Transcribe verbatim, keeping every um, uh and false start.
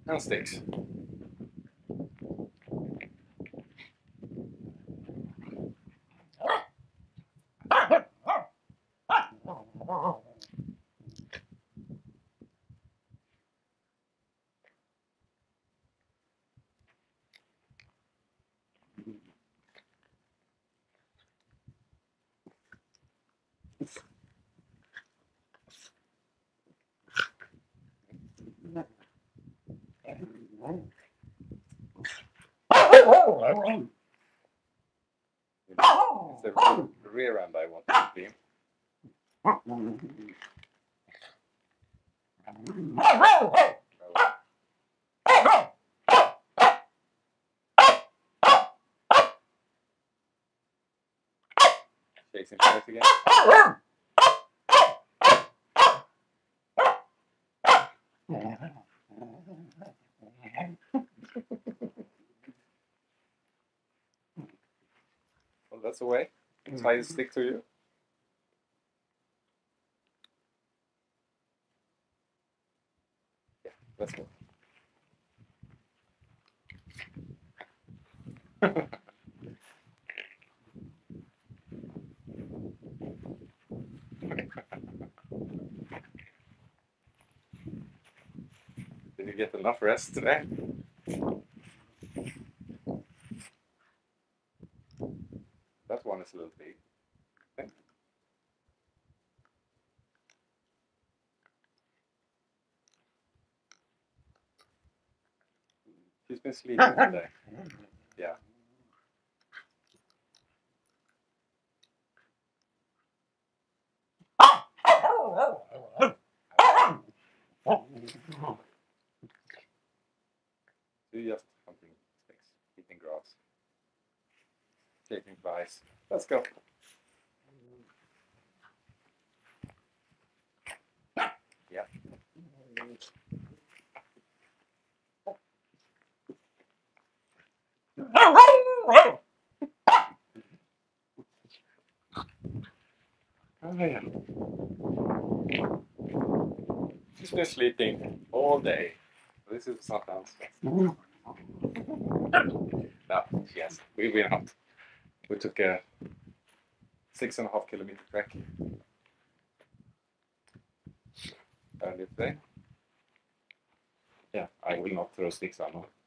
and sticks. It's the rear end I want to be. Chasing flies again. Well, that's the way. Tie the stick to you. Yeah, let's go. Did you get enough rest today? That one is a little big. I think. She's been sleeping today. Yeah. Do just hunting sticks, eating grass, taking flies. Let's go. Yeah. Oh, yeah. She's been sleeping all day. This is not answer. No, yes, we went out. We took a six and a half kilometer trek earlier today. Yeah, I will not throw sticks on.